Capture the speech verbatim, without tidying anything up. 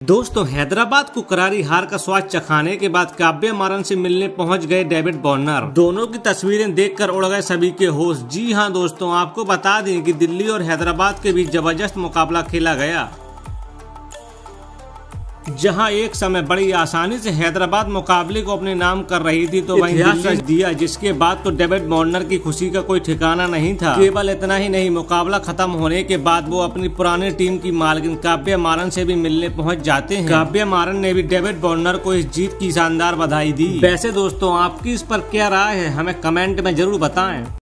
दोस्तों, हैदराबाद को करारी हार का स्वाद चखाने के बाद काव्या मारन से मिलने पहुंच गए डेविड वार्नर। दोनों की तस्वीरें देखकर उड़ गए सभी के होश। जी हां दोस्तों, आपको बता दें कि दिल्ली और हैदराबाद के बीच जबरदस्त मुकाबला खेला गया, जहां एक समय बड़ी आसानी से हैदराबाद मुकाबले को अपने नाम कर रही थी, तो वहीं इतिहास रच दिया, जिसके बाद तो डेविड वार्नर की खुशी का कोई ठिकाना नहीं था। केवल इतना ही नहीं, मुकाबला खत्म होने के बाद वो अपनी पुरानी टीम की मालकिन काव्या मारन से भी मिलने पहुंच जाते हैं। काव्या मारन ने भी डेविड वार्नर को इस जीत की शानदार बधाई दी। वैसे दोस्तों, आपकी इस पर क्या राय है, हमें कमेंट में जरूर बताएं।